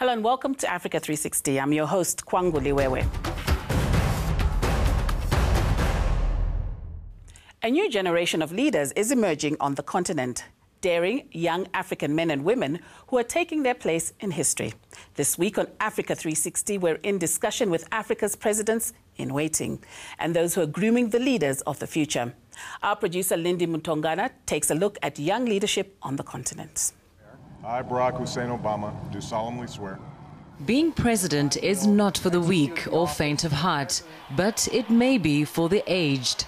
Hello and welcome to Africa 360. I'm your host, Kwangu Liwewe. A new generation of leaders is emerging on the continent, daring young African men and women who are taking their place in history. This week on Africa 360, we're in discussion with Africa's presidents in waiting and those who are grooming the leaders of the future. Our producer, Lindy Mutongana, takes a look at young leadership on the continent. I, Barack Hussein Obama, do solemnly swear. Being president is not for the weak or faint of heart, but it may be for the aged.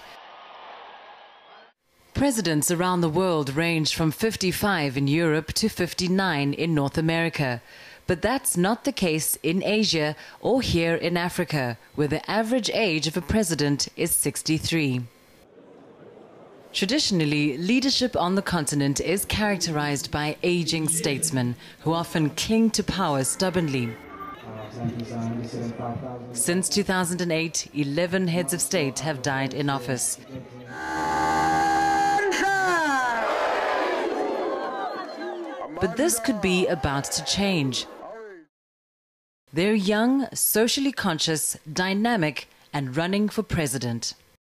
Presidents around the world range from 55 in Europe to 59 in North America. But that's not the case in Asia or here in Africa, where the average age of a president is 63. Traditionally, leadership on the continent is characterized by aging statesmen who often cling to power stubbornly. Since 2008, 11 heads of state have died in office. But this could be about to change. They're young, socially conscious, dynamic, and running for president.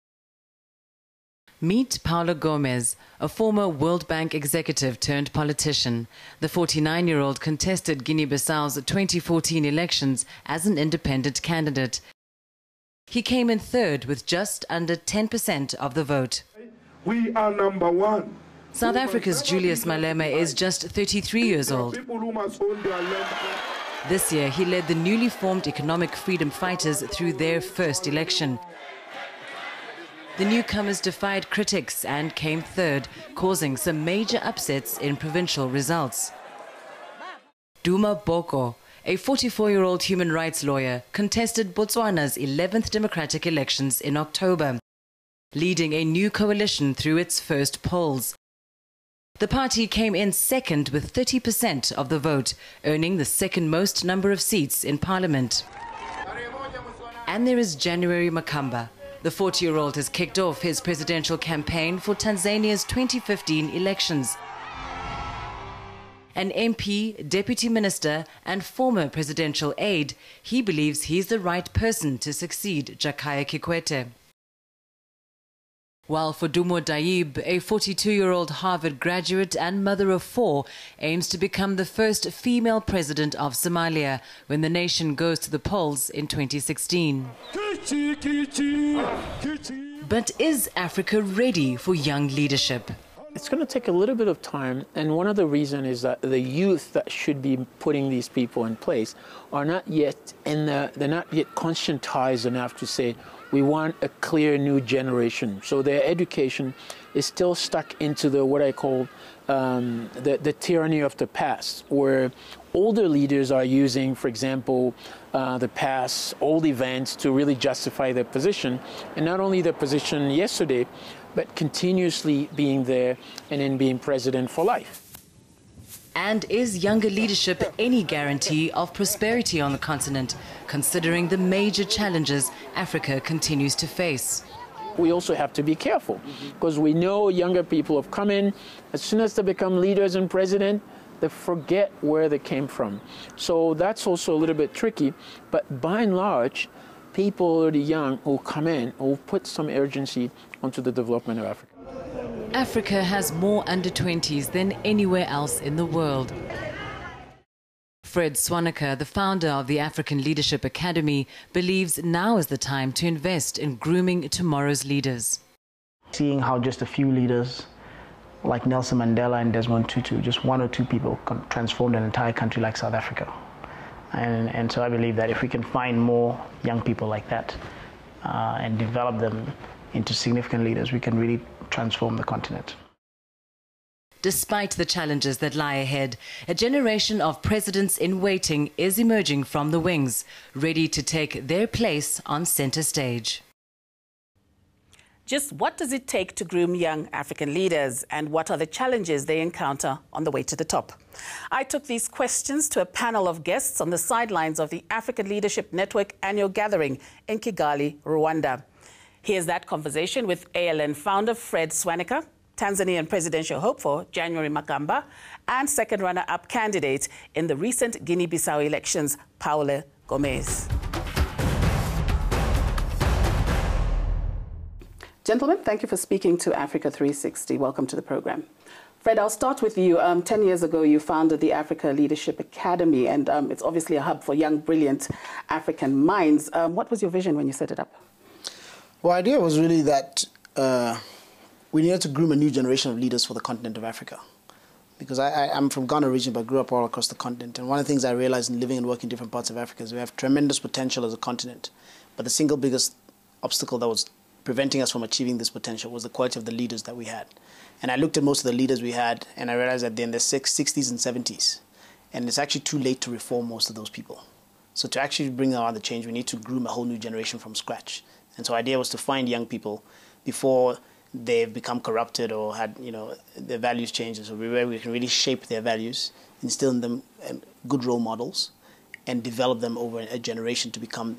Meet Paulo Gomes, a former World Bank executive turned politician. The 49-year-old contested Guinea-Bissau's 2014 elections as an independent candidate. He came in third with just under 10% of the vote. We are number one. South Africa's Julius Malema is just 33 years old. This year, he led the newly formed Economic Freedom Fighters through their first election. The newcomers defied critics and came third, causing some major upsets in provincial results. Duma Boko, a 44-year-old human rights lawyer, contested Botswana's 11th democratic elections in October, leading a new coalition through its first polls. The party came in second with 30% of the vote, earning the second most number of seats in parliament. And there is January Makamba. The 40-year-old has kicked off his presidential campaign for Tanzania's 2015 elections. An MP, deputy minister, and former presidential aide, he believes he's the right person to succeed Jakaya Kikwete. While for Dumo Daib, a 42-year-old Harvard graduate and mother of four, aims to become the first female president of Somalia when the nation goes to the polls in 2016. But is Africa ready for young leadership? It's going to take a little bit of time, and one of the reasons is that the youth that should be putting these people in place are not yet they're not yet conscientized enough to say, we want a clear new generation. So their education is still stuck into what I call the tyranny of the past, where older leaders are using, for example, the past, old events to really justify their position, and not only their position yesterday, but continuously being there and then being president for life. And is younger leadership any guarantee of prosperity on the continent, considering the major challenges Africa continues to face? We also have to be careful, because we know younger people have come in, as soon as they become leaders and president, they forget where they came from. So that's also a little bit tricky, but by and large, people already young who come in will put some urgency onto the development of Africa. Africa has more under-20s than anywhere else in the world. Fred Swaniker, the founder of the African Leadership Academy, believes now is the time to invest in grooming tomorrow's leaders. Seeing how just a few leaders like Nelson Mandela and Desmond Tutu, just one or two people, can transform an entire country like South Africa. And so I believe that if we can find more young people like that and develop them into significant leaders, we can really transform the continent. Despite the challenges that lie ahead, a generation of presidents in waiting is emerging from the wings, ready to take their place on center stage. Just what does it take to groom young African leaders, and what are the challenges they encounter on the way to the top? I took these questions to a panel of guests on the sidelines of the African Leadership Network annual gathering in Kigali, Rwanda. Here's that conversation with ALN founder Fred Swaniker Tanzanian presidential hopeful January Makamba, and second runner-up candidate in the recent Guinea-Bissau elections, Paulo Gomes. Gentlemen, thank you for speaking to Africa 360. Welcome to the program. Fred, I'll start with you. 10 years ago, you founded the Africa Leadership Academy, and it's obviously a hub for young, brilliant African minds. What was your vision when you set it up? Well, the idea was really that we needed to groom a new generation of leaders for the continent of Africa. Because I'm from Ghana region, but grew up all across the continent. And one of the things I realized in living and working in different parts of Africa is we have tremendous potential as a continent. But the single biggest obstacle that was preventing us from achieving this potential was the quality of the leaders that we had. And I looked at most of the leaders we had, and I realized that they're in their 60s and 70s. And it's actually too late to reform most of those people. So to actually bring about the change, we need to groom a whole new generation from scratch. And so the idea was to find young people before they've become corrupted or had, their values changed. So we can really shape their values, instill in them good role models, and develop them over a generation to become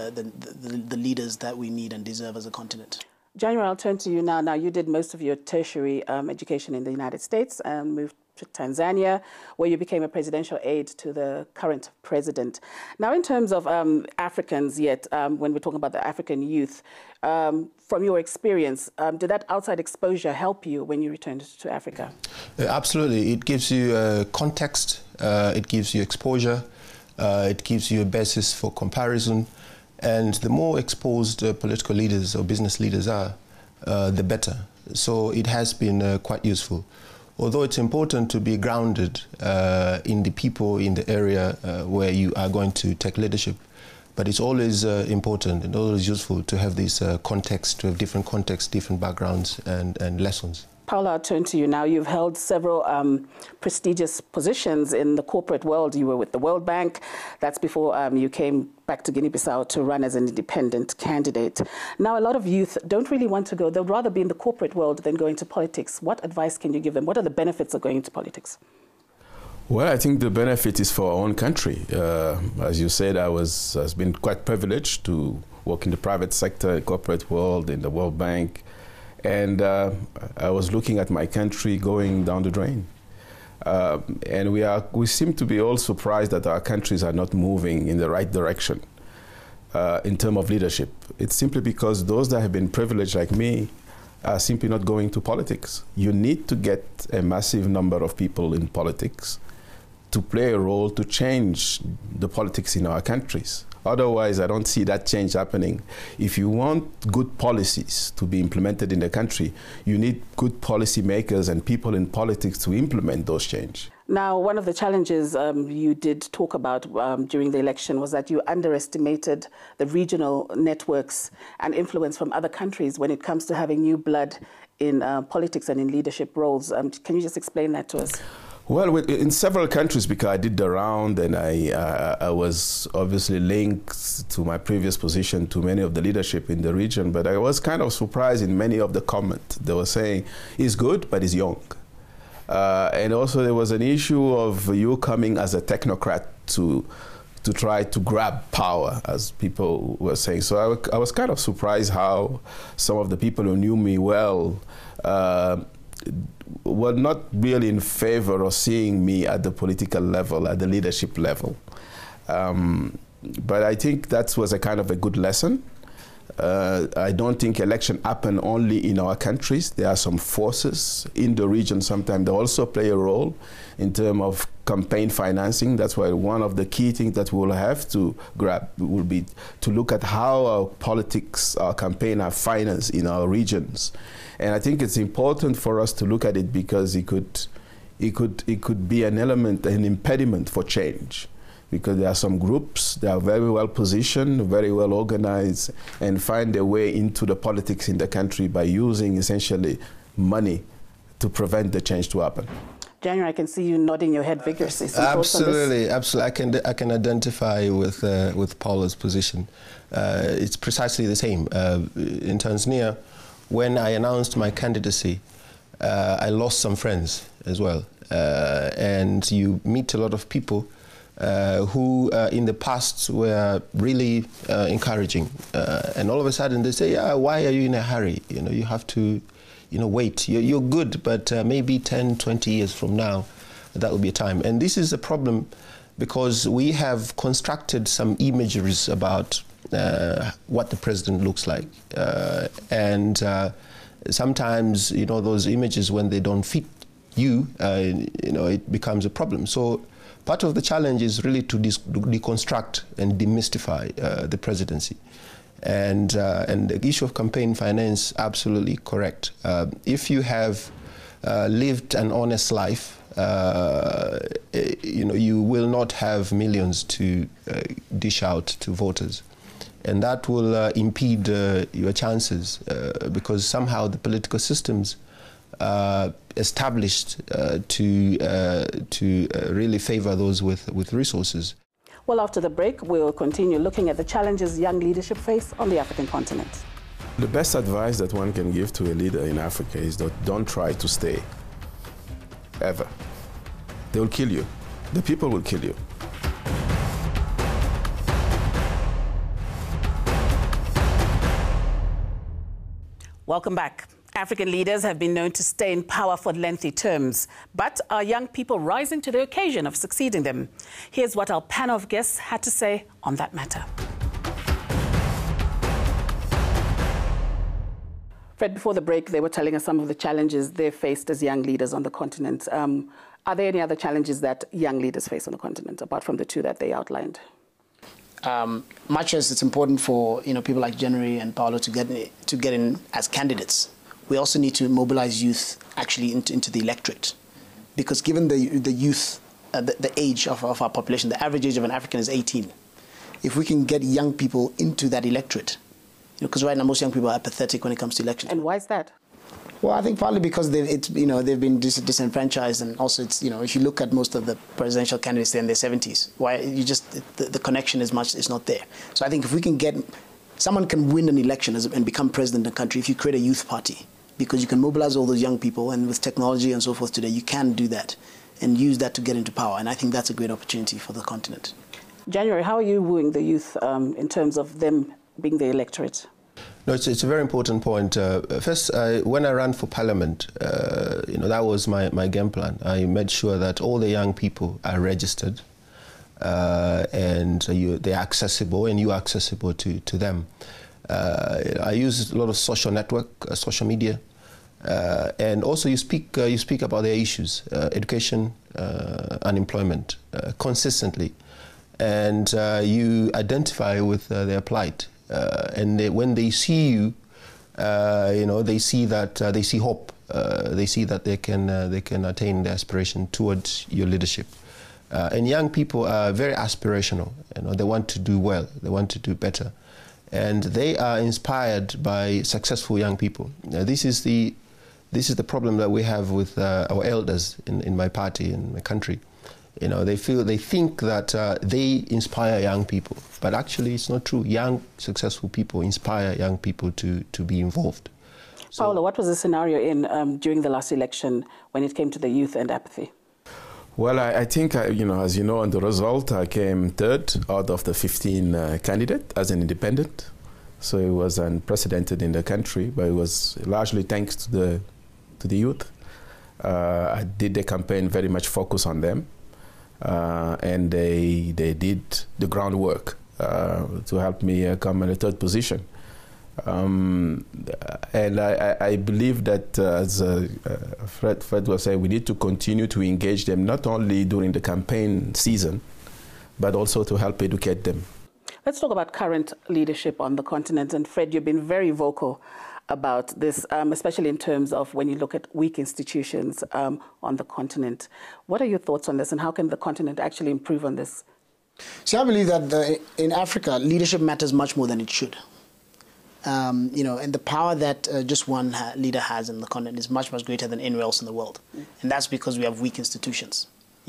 the leaders that we need and deserve as a continent. January, I'll turn to you now. Now, you did most of your tertiary education in the United States and moved to Tanzania, where you became a presidential aide to the current president. Now, in terms of Africans, when we're talking about the African youth, from your experience, did that outside exposure help you when you returned to Africa? Absolutely. It gives you context, it gives you exposure, it gives you a basis for comparison. And the more exposed political leaders or business leaders are, the better. So it has been quite useful. Although it's important to be grounded in the people in the area where you are going to take leadership, but it's always important and always useful to have this context, to have different contexts, different backgrounds and lessons. Paula, I'll turn to you now. You've held several prestigious positions in the corporate world. You were with the World Bank. That's before you came back to Guinea-Bissau to run as an independent candidate. Now, a lot of youth don't really want to go. They'd rather be in the corporate world than go into politics. What advice can you give them? What are the benefits of going into politics? Well, I think the benefit is for our own country. As you said, I've been quite privileged to work in the private sector, corporate world, in the World Bank. And I was looking at my country going down the drain. And we seem to be all surprised that our countries are not moving in the right direction in terms of leadership. It's simply because those that have been privileged like me are simply not going to politics. You need to get a massive number of people in politics to play a role to change the politics in our countries. Otherwise, I don't see that change happening. If you want good policies to be implemented in the country, you need good policy makers and people in politics to implement those changes. Now, one of the challenges you did talk about during the election was that you underestimated the regional networks and influence from other countries when it comes to having new blood in politics and in leadership roles. Can you just explain that to us? Well, in several countries, because I did the round and I was obviously linked to my previous position to many of the leadership in the region, but I was kind of surprised in many of the comments. They were saying, he's good, but he's young. And also there was an issue of you coming as a technocrat to try to grab power, as people were saying. So I was kind of surprised how some of the people who knew me well were not really in favor of seeing me at the political level, at the leadership level. But I think that was a kind of a good lesson. I don't think election happen only in our countries. There are some forces in the region sometimes they also play a role in terms of campaign financing. That's why one of the key things that we will have to grab will be to look at how our politics, our campaign are financed in our regions. And I think it's important for us to look at it because it could be an element, an impediment for change. Because there are some groups that are very well positioned, very well organized, and find their way into the politics in the country by using essentially money to prevent the change to happen. January, I can see you nodding your head vigorously. Absolutely, absolutely. I can identify with Paula's position. It's precisely the same. In Tanzania, when I announced my candidacy, I lost some friends as well. And you meet a lot of people who in the past were really encouraging, and all of a sudden they say, "Yeah, why are you in a hurry? You know, you have to wait. You're good, but maybe 10, 20 years from now, that will be a time. And this is a problem because we have constructed some imageries about what the president looks like. And sometimes, those images, when they don't fit you, it becomes a problem. So part of the challenge is really to deconstruct and demystify the presidency. And the issue of campaign finance, absolutely correct. If you have lived an honest life, you will not have millions to dish out to voters. And that will impede your chances because somehow the political systems established to really favor those with resources. Well, after the break, we'll continue looking at the challenges young leadership face on the African continent. The best advice that one can give to a leader in Africa is that don't try to stay, ever. They will kill you. The people will kill you. Welcome back. African leaders have been known to stay in power for lengthy terms, but are young people rising to the occasion of succeeding them? Here's what our panel of guests had to say on that matter. Fred, before the break, they were telling us some of the challenges they've faced as young leaders on the continent. Are there any other challenges that young leaders face on the continent, apart from the two that they outlined? Much as it's important for people like January and Paulo to get in as candidates, we also need to mobilize youth actually into the electorate, because given the youth, the age of our population, the average age of an African is 18. If we can get young people into that electorate, because right now most young people are apathetic when it comes to elections. And why is that? Well, I think partly because they've been disenfranchised, and also it's if you look at most of the presidential candidates, they're in their 70s. The connection is not there. So I think if we can get someone can win an election and become president of the country if you create a youth party, because you can mobilize all those young people, and with technology and so forth today, you can do that and use that to get into power. And I think that's a great opportunity for the continent. January, how are you wooing the youth in terms of them being the electorate? No, it's a very important point. First, when I ran for parliament, that was my game plan. I made sure that all the young people are registered and they're accessible, and you are accessible to them. I use a lot of social media, and also you speak about their issues, education, unemployment, consistently, and you identify with their plight. And when they see you, they see that they see hope. They see that they can attain their aspiration towards your leadership. And young people are very aspirational. They want to do well. They want to do better, and they are inspired by successful young people. This is the problem that we have with our elders in my party, in my country. They think that they inspire young people, but actually it's not true. Young, successful people inspire young people to be involved. So, Paulo, what was the scenario during the last election when it came to the youth and apathy? Well, I think, as you know, on the result, I came third out of the 15 candidates as an independent. So it was unprecedented in the country, but it was largely thanks to the youth. I did the campaign very much focused on them. And they did the groundwork to help me come in a third position. And I believe that, as Fred was saying, we need to continue to engage them, not only during the campaign season, but also to help educate them. Let's talk about current leadership on the continent. And Fred, you've been very vocal about this, especially in terms of when you look at weak institutions on the continent. What are your thoughts on this, and how can the continent actually improve on this? See, I believe that in Africa, leadership matters much more than it should. And the power that just one leader has in the continent is much, much greater than anywhere else in the world. And that's because we have weak institutions,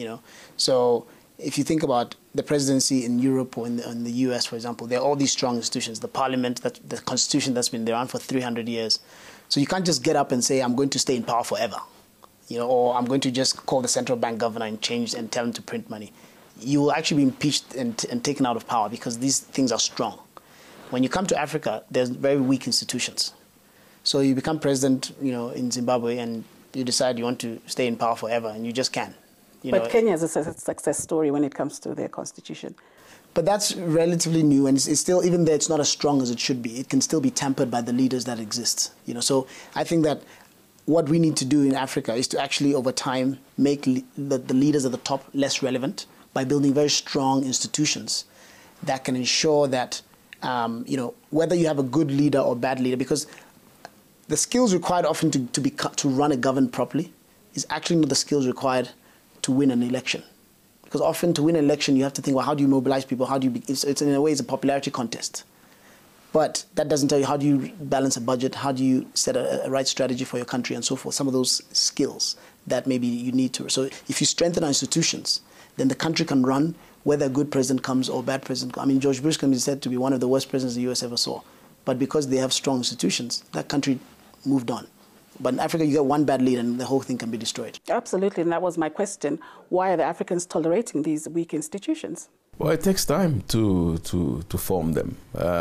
So if you think about the presidency in Europe or in the US, for example, there are all these strong institutions, the parliament, the constitution that's been around for 300 years. So you can't just get up and say, I'm going to stay in power forever, or I'm going to just call the central bank governor and change and tell him to print money. You will actually be impeached and taken out of power because these things are strong. When you come to Africa, there's very weak institutions. So you become president, in Zimbabwe, and you decide you want to stay in power forever, and you just can. But Kenya is a success story when it comes to their constitution. But that's relatively new, and it's still, even though it's not as strong as it should be, it can still be tempered by the leaders that exist. So I think that what we need to do in Africa is to actually, over time, make the leaders at the top less relevant by building very strong institutions that can ensure that, whether you have a good leader or bad leader, because the skills required often to run a government properly is actually not the skills required to win an election. Because often to win an election, you have to think, well, how do you mobilize people? It's in a way, it's a popularity contest. But that doesn't tell you how do you balance a budget, how do you set a right strategy for your country and so forth, some of those skills that maybe you need to. So if you strengthen our institutions, then the country can run whether a good president comes or a bad president. I mean, George Bush can be said to be one of the worst presidents the US ever saw. But because they have strong institutions, that country moved on. But in Africa, you get one bad leader and the whole thing can be destroyed. Absolutely, and that was my question. Why are the Africans tolerating these weak institutions? Well, it takes time to form them.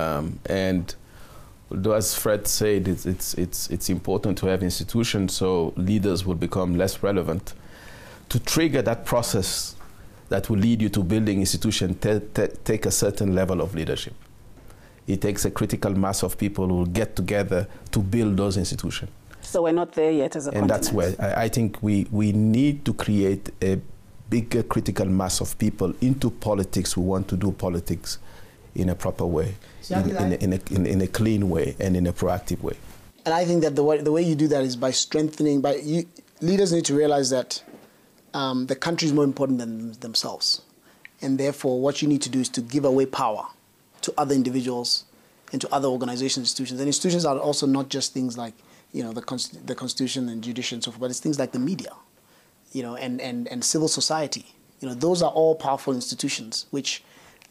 And as Fred said, it's important to have institutions so leaders will become less relevant. To trigger that process that will lead you to building institutions, take a certain level of leadership. It takes a critical mass of people who will get together to build those institutions. So we're not there yet as a continent. And that's where I think we need to create a bigger critical mass of people into politics who want to do politics in a proper way, in a clean way and in a proactive way. And I think that the way you do that is by strengthening, leaders need to realize that the country is more important than themselves. And therefore, what you need to do is to give away power to other individuals and to other organizations, institutions. And institutions are also not just things like, the Constitution and judiciary and so forth, but it's things like the media, and civil society. Those are all powerful institutions which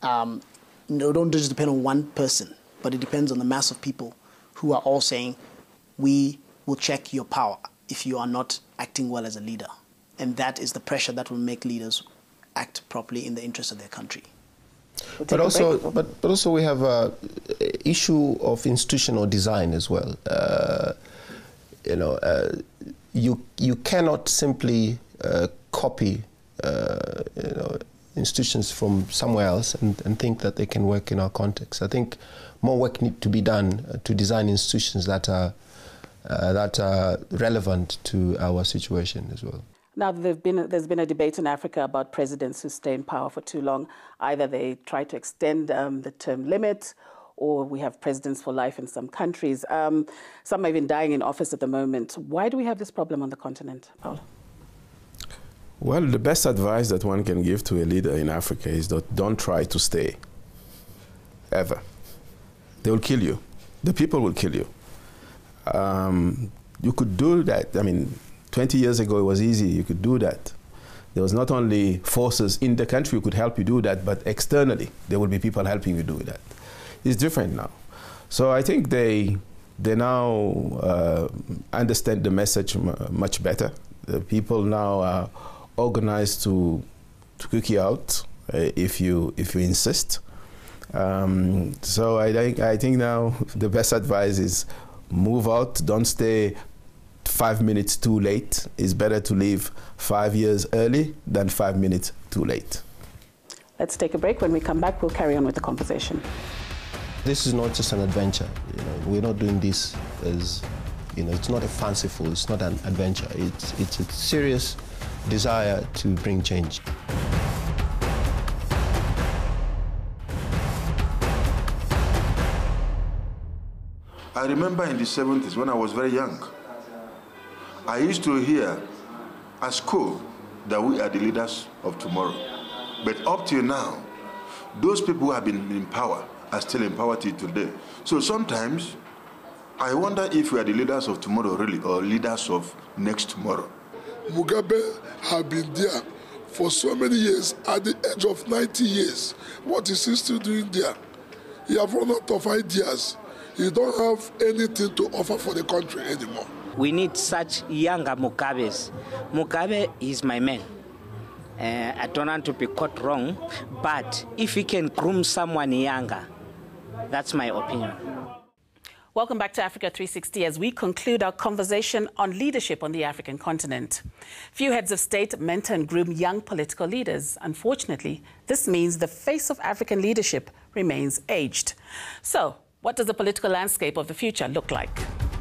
don't just depend on one person, but it depends on the mass of people who are all saying, we will check your power if you are not acting well as a leader. And that is the pressure that will make leaders act properly in the interest of their country. But also we have an issue of institutional design as well. You cannot simply copy institutions from somewhere else and think that they can work in our context. I think more work needs to be done to design institutions that are relevant to our situation as well. Now, there's been a debate in Africa about presidents who stay in power for too long. Either they try to extend the term limit, or we have presidents for life in some countries. Some are even dying in office at the moment. Why do we have this problem on the continent, Paulo? Well, the best advice that one can give to a leader in Africa is that don't try to stay, ever. They will kill you. The people will kill you. You could do that. I mean, 20 years ago, it was easy. You could do that. There was not only forces in the country who could help you do that, but externally, there will be people helping you do that. It's different now. So I think they now understand the message much better. The people now are organized to kick you out if you insist. So I think now the best advice is move out, don't stay 5 minutes too late. It's better to leave 5 years early than 5 minutes too late. Let's take a break. When we come back, we'll carry on with the conversation. This is not just an adventure. We're not doing this as, it's not a fanciful, it's not an adventure. It's a serious desire to bring change. I remember in the 70s when I was very young, I used to hear at school that we are the leaders of tomorrow. But up till now, those people who have been in power are still in power till today. So sometimes I wonder if we are the leaders of tomorrow really, or leaders of next tomorrow. Mugabe has been there for so many years. At the age of 90 years, what is he still doing there? He has run out of ideas. He don't have anything to offer for the country anymore. We need such younger Mugabes. Mugabe is my man. I don't want to be caught wrong, but if we can groom someone younger, that's my opinion. Welcome back to Africa 360 as we conclude our conversation on leadership on the African continent. Few heads of state mentor and groom young political leaders. Unfortunately, this means the face of African leadership remains aged. So, what does the political landscape of the future look like?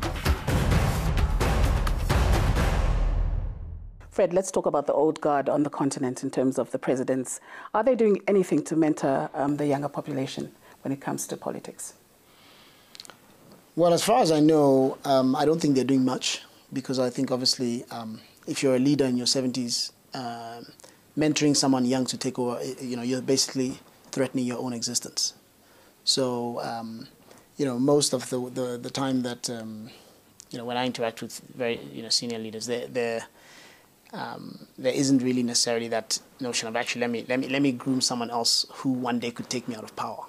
Fred, let's talk about the old guard on the continent in terms of the presidents. Are they doing anything to mentor the younger population when it comes to politics? Well, as far as I know, I don't think they're doing much, because I think obviously if you're a leader in your 70s, mentoring someone young to take over, you're basically threatening your own existence. So, most of the time that, when I interact with very, senior leaders, there isn't really necessarily that notion of actually let me groom someone else who one day could take me out of power.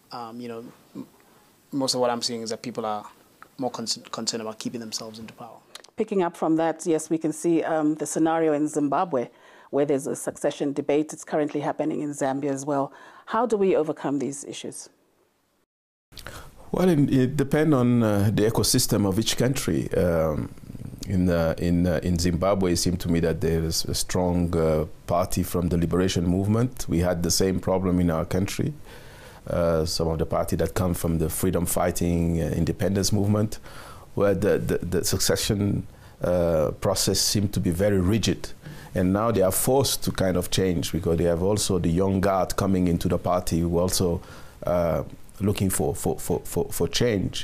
Most of what I'm seeing is that people are more concerned about keeping themselves into power. Picking up from that, yes, we can see the scenario in Zimbabwe where there's a succession debate. It's currently happening in Zambia as well. How do we overcome these issues? Well, it depends on the ecosystem of each country. In Zimbabwe, it seemed to me that there is a strong party from the liberation movement. We had the same problem in our country. Some of the party that come from the freedom fighting independence movement, where the succession process seemed to be very rigid. And now they are forced to kind of change, because they have also the young guard coming into the party who also looking for change.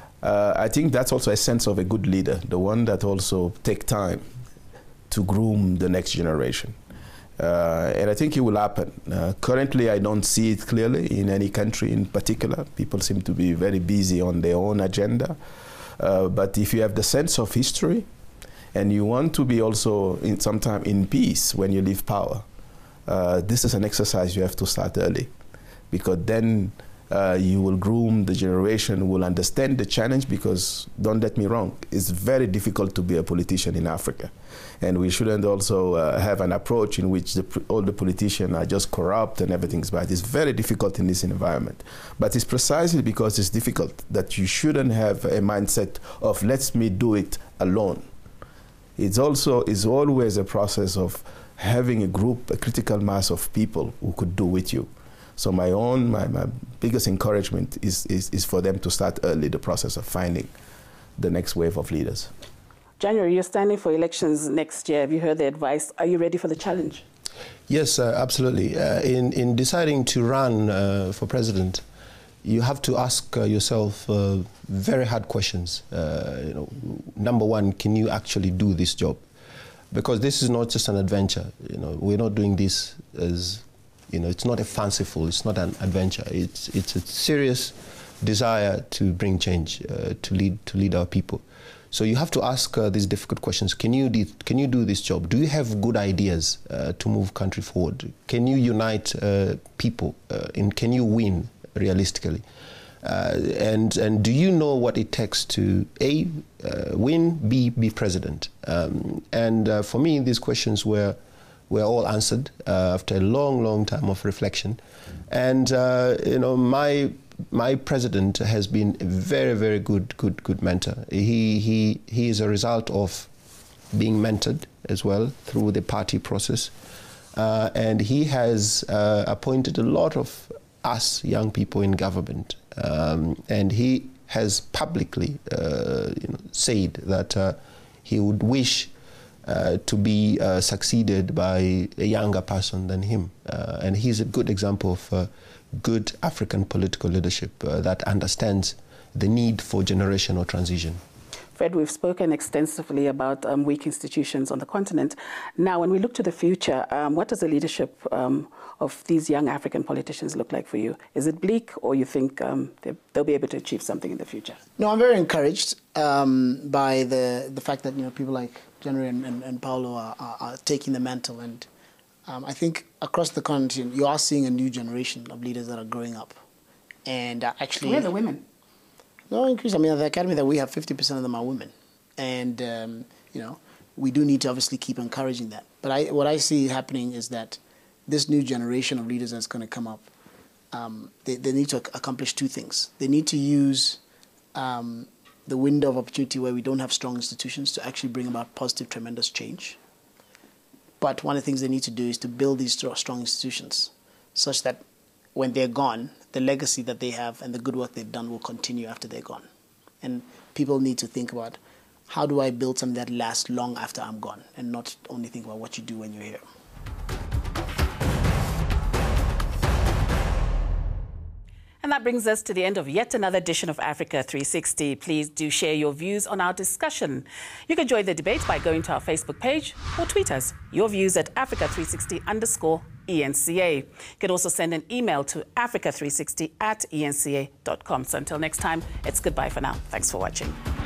I think that's also a sense of a good leader, the one that also take time to groom the next generation. And I think it will happen. Currently, I don't see it clearly in any country in particular. People seem to be very busy on their own agenda. But if you have the sense of history, and you want to be also sometime in peace when you leave power, this is an exercise you have to start early, because then you will groom the generation who will understand the challenge. Because don't get me wrong, it's very difficult to be a politician in Africa. And we shouldn't also have an approach in which all the politicians are just corrupt and everything's bad. It's very difficult in this environment. But it's precisely because it's difficult that you shouldn't have a mindset of let me do it alone. It's always a process of having a group, a critical mass of people who could do with you. So my biggest encouragement is for them to start early the process of finding the next wave of leaders. January, you're standing for elections next year. Have you heard the advice? Are you ready for the challenge? Yes, absolutely. In deciding to run for president, you have to ask yourself very hard questions. Number one, can you actually do this job? Because this is not just an adventure. We're not doing this as, it's not a fanciful, it's not an adventure. It's a serious desire to bring change, to lead our people. So you have to ask these difficult questions. Can you do this job? Do you have good ideas to move country forward? Can you unite people? And can you win realistically? And do you know what it takes to A, win, B, be president? And for me, these questions were all answered after a long time of reflection. And my president has been a very good mentor. He is a result of being mentored as well through the party process, and he has appointed a lot of us young people in government, and he has publicly said that he would wish to be succeeded by a younger person than him, and he's a good example of good African political leadership that understands the need for generational transition. Fred, we've spoken extensively about weak institutions on the continent. Now, when we look to the future, what does the leadership of these young African politicians look like for you? Is it bleak, or you think they'll be able to achieve something in the future? No, I'm very encouraged by the fact that people like January and Paulo are taking the mantle, and I think across the continent you are seeing a new generation of leaders that are growing up, and actually. Where are the women? No increase. I mean, at the academy that we have, 50% of them are women, and we do need to obviously keep encouraging that. But what I see happening is that this new generation of leaders that's going to come up, they need to accomplish two things. They need to use the window of opportunity where we don't have strong institutions to actually bring about positive, tremendous change. But one of the things they need to do is to build these strong institutions such that when they're gone, the legacy that they have and the good work they've done will continue after they're gone. And people need to think about, how do I build something that lasts long after I'm gone, and not only think about what you do when you're here. And that brings us to the end of yet another edition of Africa 360. Please do share your views on our discussion. You can join the debate by going to our Facebook page or tweet us your views at Africa360_ENCA. You can also send an email to africa360@enca.com. So until next time, it's goodbye for now. Thanks for watching.